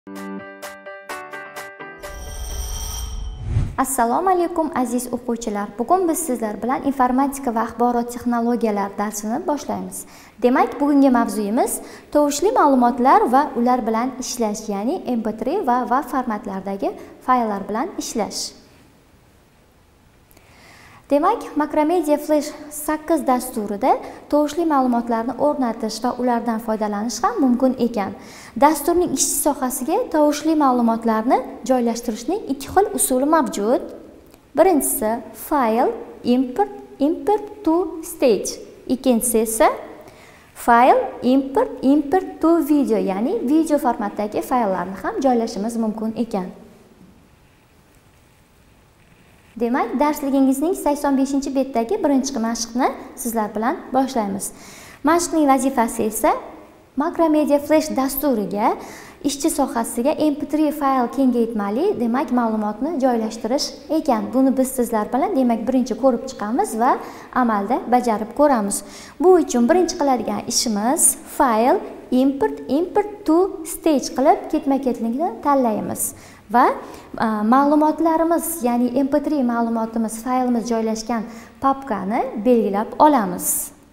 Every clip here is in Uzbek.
Assalomu alaykum aziz o'quvchilar. Bugun biz sizlar bilan informatika va axborot texnologiyalari darsini boshlaymiz. Demak, bugungi mavzuyimiz tovushli ma'lumotlar va ular bilan ishlash, ya'ni MP3 va WAV formatlardagi fayllar bilan ishlash. Demak, Macromedia Flash 8 dasturida tovushli ma'lumotlarni o'rnatish va ulardan foydalanish ham mumkin ekan. Dasturning ishchi sohasiga tovushli ma'lumotlarni joylashtirishning ikki xil usuli mavjud. Birinchisi file import to stage. Ikkinchisi esa file import to video, ya'ni video formatdagi fayllarni ham joylashimiz mumkin ekan. Demak, darsligingizning 85-betdagi birinchi mashqni sizlar bilan boshlaymiz. Mashqning vazifasi esa Macromedia Flash dasturiga ishchi sohasiga MP3 fayl kengaytmali, demak, ma'lumotni joylashtirish ekan. Buni biz sizlar bilan demak birinchi ko'rib chiqamiz va amalda bajarib ko'ramiz. Bu uchun birinchi qiladigan ishimiz file import to stage qilib ketma-ketlikni tanlaymiz va ma'lumotlarimiz, ya'ni MP3 ma'lumotimiz, faylimiz joylashgan papkani belgilab olamiz.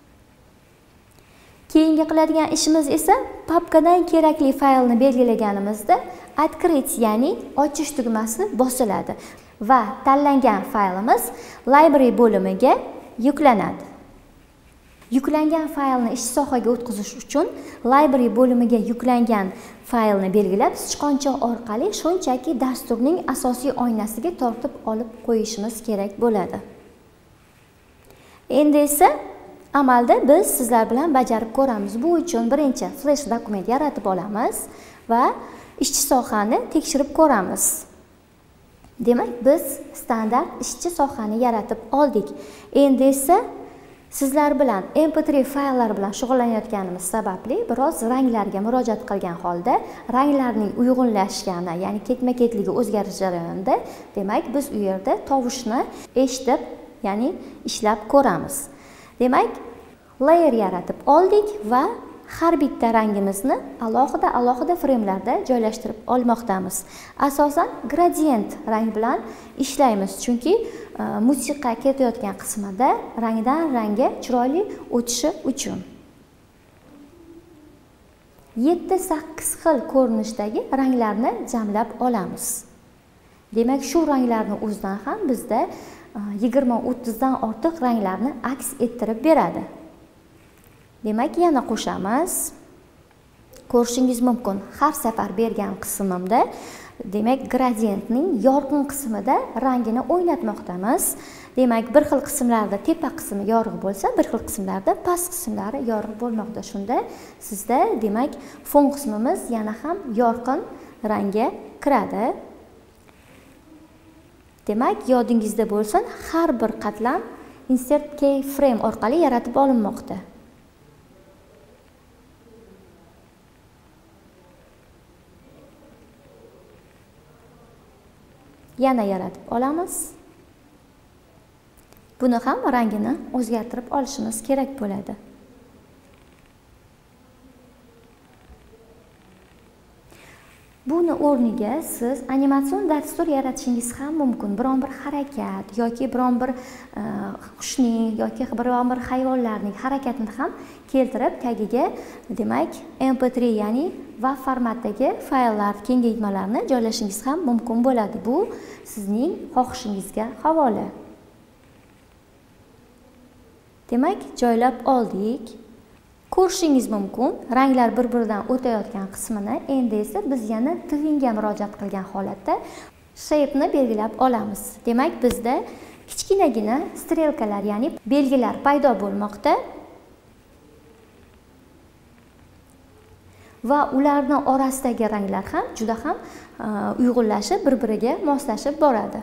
Keyingi qiladigan ishimiz esa papkadan kerakli faylni belgilaganimizda открыть, ya'ni ochish tugmasi bosiladi va tanlangan faylimiz library bo'limiga yuklanadi. Yuklangan faylni ish sohaga o'tkazish uchun library bo'limiga yuklangan faylni belgilab, sichqoncha orqali shunchaki dasturning asosiy oynasiga tortib olib qo'yishimiz kerak bo'ladi. Endi esa amalda biz sizlar bilan bajarib ko'ramiz. Bu uchun birinchi flash dokument yaratib olamiz va ishchi sohani tekshirib ko'ramiz. Demak, biz standart ishchi sohani yaratib oldik. Endi esa sizlar bilan MP3 fayllar bilan shug'ullanayotganimiz sababli biroz ranglarga murojaat qilgan holda ranglarning uyg'unlashgani, ya'ni ketma-ketligi o'zgarish jarayonida, demak, biz u yerda tovushni eshitib, ya'ni ishlab ko'ramiz. Demak, layer yaratib oldik va har bitta rangimizni alohida framelarda joylashtirib olmoqdamiz. Asosan gradient rang bilan ishlaymiz, chunki musiqa ketayotgan qismida rangdan rangga chiroyli o'tishi uchun. 7-8 xil ko'rinishdagi ranglarni jamlab olamiz. Demak, shu ranglarni o'zidan ham bizda 20-30 dan ortiq ranglarni aks ettirib beradi. Demak, yana qo'shamiz. Ko'rishingiz mumkin, har safar bergan qismimda, demak, gradientning yorqin qismida rangini o'ynatmoqdamiz. Demak, bir xil qismlarda tepa qismi yorug' bo'lsa, bir xil qismlarda past qismlari yorug' bo'lmoqda. Shunda sizda, demak, fon qismimiz yana ham yorqin rangga kiradi. Demak, yodingizda bo'lsin, har bir qatlam insert keyframe orqali yaratib olinmoqda. Yana yaratib olamiz. Buni ham rangini o'zgartirib olishimiz kerak bo'ladi. Buni o'rniga siz animatsion dastur yaratishingiz ham mumkin. Biron bir harakat yoki biron bir qushning yoki biron bir hayvonlarning harakatini ham keltirib tagiga, demak, MP3, ya'ni WAV formatdagi fayllar, kengaytmalarni joylashingiz ham mumkin bo'ladi. Bu sizning xohishingizga havola. Demak, joylab oldik. Ko'rishingiz mumkin, ranglar bir-biridan o'tayotgan qismini. Endi esa biz yana twinga murojaat qilgan holatda shape ni belgilab olamiz. Demak, bizda kichkinagina strelkalar, ya'ni belgilar paydo bo'lmoqda va ularning orasidagi ranglar ham juda ham uyg'unlashib, bir-biriga moslashib boradi.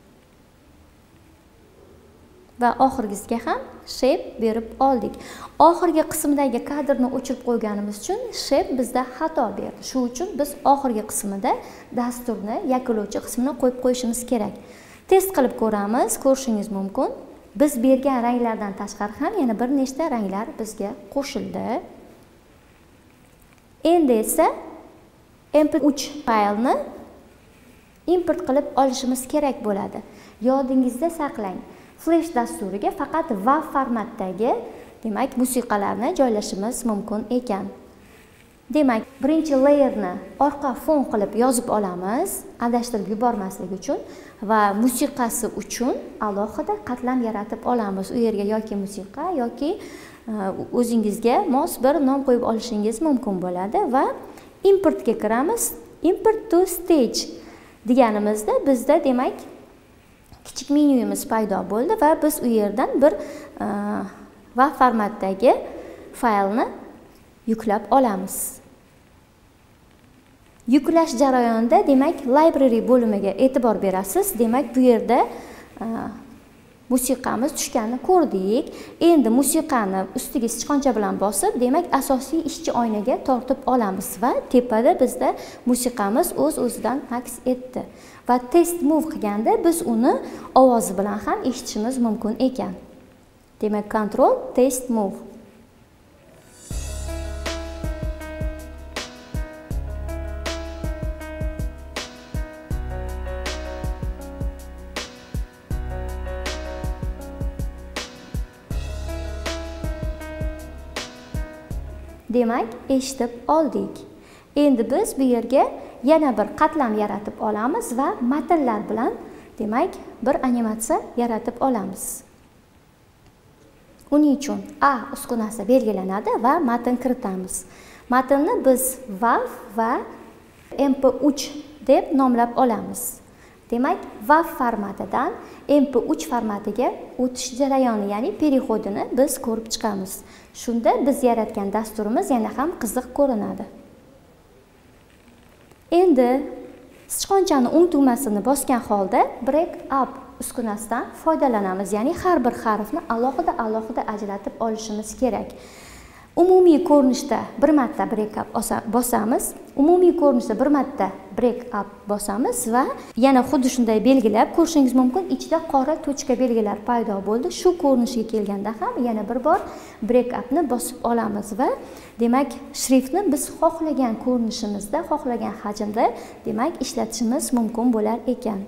Va oxirgisiga ham shape berib oldik. Oxirgi qismdagi kadrni o'chirib qo'yganimiz uchun shape bizda xato berdi. Shu uchun biz oxirgi qismida dasturni yakunlovchi qismini qo'yib qo'yishimiz kerak. Test qilib ko'ramiz, ko'rishingiz mumkin. Biz bergan ranglardan tashqari ham yana bir nechta ranglar bizga qo'shildi. Endi esa mp3 faylni import qilib olishimiz kerak bo'ladi. Yodingizda saqlang. Flash dasturiga faqat WAV formatdagi, demak, musiqalarni joylashimiz mumkin ekan. Demak, birinchi layerni orqa fon qilib yozib olamiz, adashtirib yubormaslik uchun va musiqasi uchun alohida qatlam yaratib olamiz. U yerga yoki musiqa yoki o'zingizga mos bir nom qo'yib olishingiz mumkin bo'ladi va importga kiramiz. Import to stage deganimizda bizda demak kichik menyuyimiz paydo bo'ldi va biz u yerdan bir WAV formatdagi faylni yuklab olamiz. Yuklash jarayonida demak library bo'limiga e'tibor berasiz. Demak bu yerda musiqamiz tushganini ko'rdik. Endi musiqani ustiga sichqoncha bilan bosib, demak asosiy ishchi oynaga tortib olamiz va tepada bizda musiqamiz o'z-o'zidan aks etdi. Va test move qilganda biz uni ovozi bilan ham eshitishimiz mumkin ekan. Demak, control test move. Demak, eshitib oldik. Endi biz bu yerga yana bir qatlam yaratib olamiz va matnlar bilan demak bir animatsiya yaratib olamiz. Uning uchun A uskunasi belgilanadi va matn kiritamiz. Matnni biz WAV va mp3 deb nomlab olamiz. Demak, WAV formatidan mp3 formatiga o'tish jarayoni, ya'ni переходini biz ko'rib chiqamiz. Shunda biz yaratgan dasturimiz yana ham qiziq ko'rinadi. Endi sichqonchani o'ng tugmasini bosgan holda break up uskunasidan foydalanamiz, ya'ni har bir harfni alohida ajratib olishimiz kerak. Umumiy ko'rinishda bir marta break up bosamiz. Umumiy ko'rinishda bir marta break up bosamiz va yana xuddi shunday belgilab ko'rishingiz mumkin. Ichida qora tochka belgilar paydo bo'ldi. Shu ko'rinishga kelganda ham yana bir bor break upni bosib olamiz va demak shriftni biz xohlagan ko'rinishimizda, xohlagan hajmda demak ishlatishimiz mumkin bo'lar ekan.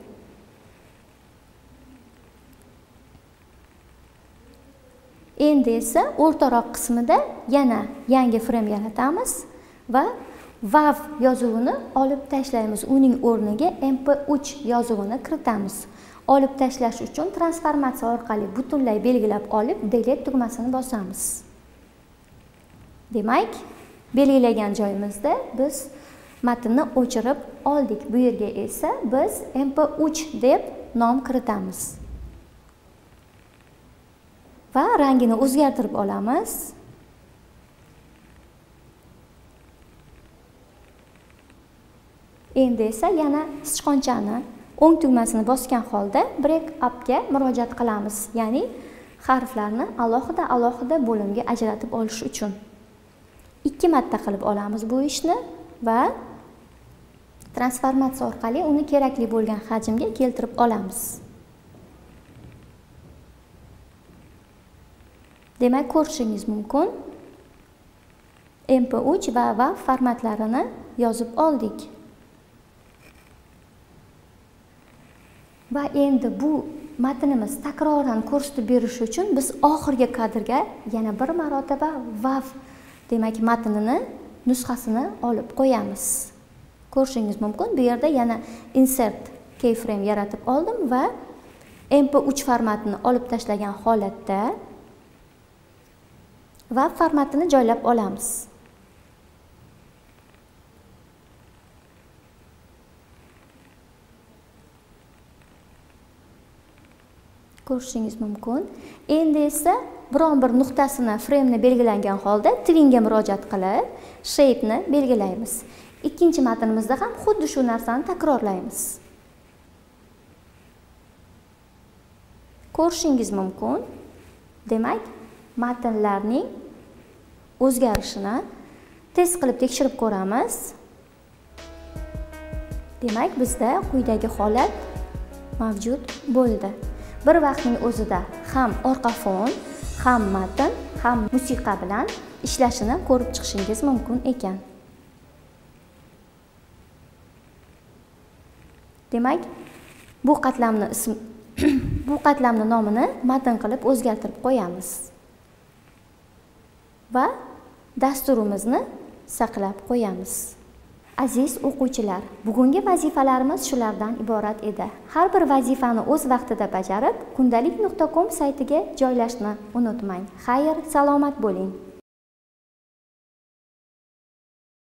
Endi esa o'rtaroq qismida yana yangi frame yaratamiz va WAV yozuvini olib tashlaymiz. Uning o'rniga mp3 yozuvini kiritamiz. Olib tashlash uchun transformatsiya orqali butunlay belgilab olib delete tugmasini bosamiz. Demak, belgilagan joyimizda biz matnni o'chirib oldik. Bu yerga esa biz mp3 deb nom kiritamiz. Va rangini o'zgartirib olamiz. Endi esa yana sichqonchani o'ng tugmasini bosgan holda break upga murojaat qilamiz, ya'ni harflarni alohida bo'limga ajratib olish uchun. 2 marta qilib olamiz bu ishni va transformatsiya orqali uni kerakli bo'lgan hajmga keltirib olamiz. Demak, ko'rishingiz mumkin. mp3 va WAV formatlarini yozib oldik. Va endi bu matnimiz takroran ko'rsatib berish uchun biz oxirgi kadrga yana bir marotaba WAV demak matnini nusxasini olib qo'yamiz. Ko'rishingiz mumkin. Bu yerda yana insert keyframe yaratib oldim va mp3 formatini olib tashlagan holatda WAV formatini joylab olamiz. Ko'rishingiz mumkin. Endi esa biron bir nuqtasini frame belgilangan holda twinga murojaat qilib, shape ni belgilaymiz. Ikkinchi matnimizda ham xuddi shu narsani takrorlaymiz. Ko'rishingiz mumkin. Demak, matnlarning o'zgarishini test qilib tekshirib ko'ramiz. Demak, bizda quyidagi holat mavjud bo'ldi. Bir vaqtning o'zida ham orqa fon, ham matn, ham musiqa bilan ishlashini ko'rib chiqishingiz mumkin ekan. Demak, bu qatlamni nomini matn qilib o'zgartirib qo'yamiz. Va dasturimizni saqlab qo'yamiz. Aziz o'quvchilar, bugungi vazifalarimiz shulardan iborat edi. Har bir vazifani o'z vaqtida bajarib, kundalik.com saytiga joylashni unutmang. Xayr, salomat bo'ling.